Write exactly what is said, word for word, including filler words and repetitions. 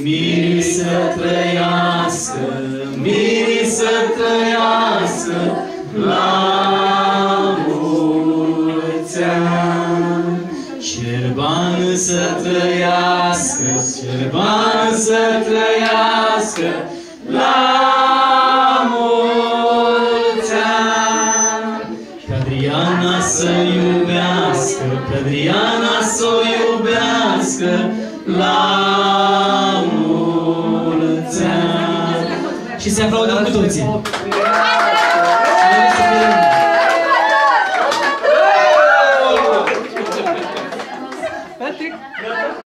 Miri să trăiască, Miri să trăiască, la mulți ani. Șerban să trăiască, Șerban să trăiască, la mulți ani. Pe Adriana să iubească, pe Adriana să o iubească, la mulți ani. Și se aplaudăm cu toții.